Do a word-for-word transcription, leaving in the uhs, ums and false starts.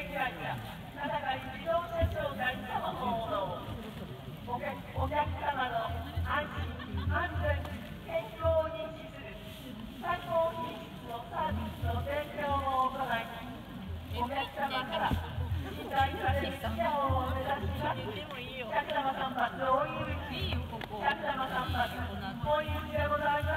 会社名高自動車商会様報道。お客お客様の安心安全健康を認識する最高品質のサービスの提供を行い、お客様から信頼される企業を目指します。百玉散髪大入口、百玉散髪大入口でございます。